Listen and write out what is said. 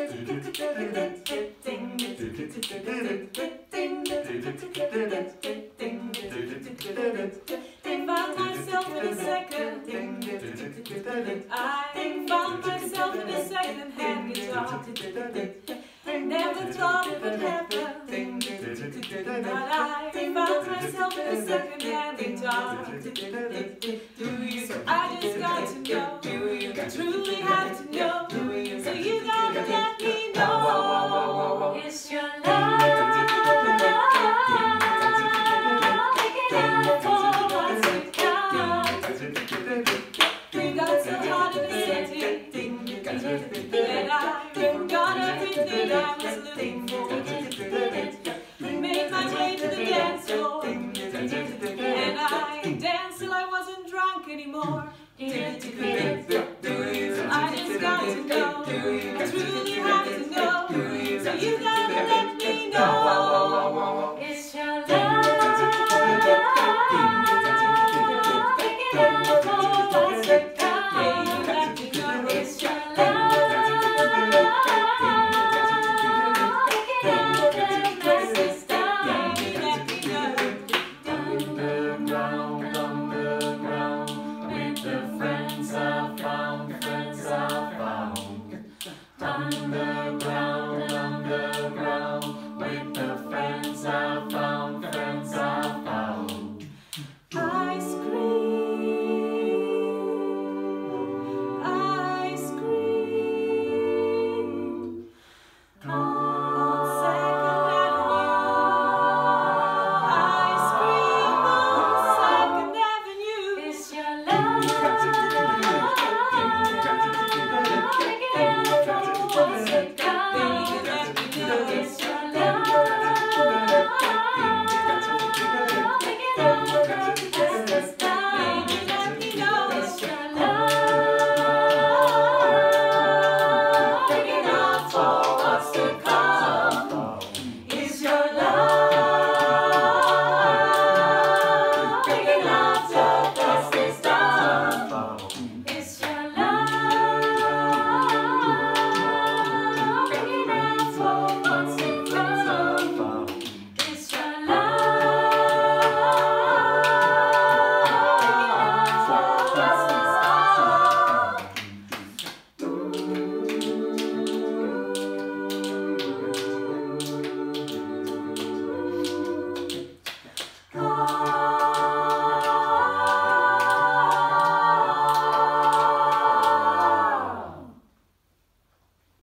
Found myself in a second. I found myself in a second-hand guitar. Never thought it would happen, but I found myself in a second-hand guitar. I just got to know, I truly have to know, so you gotta let me know. It's your love. And I forgot everything I was looking for. Made my way to the dance floor, and I danced till I wasn't drunk anymore. I just got to know, I truly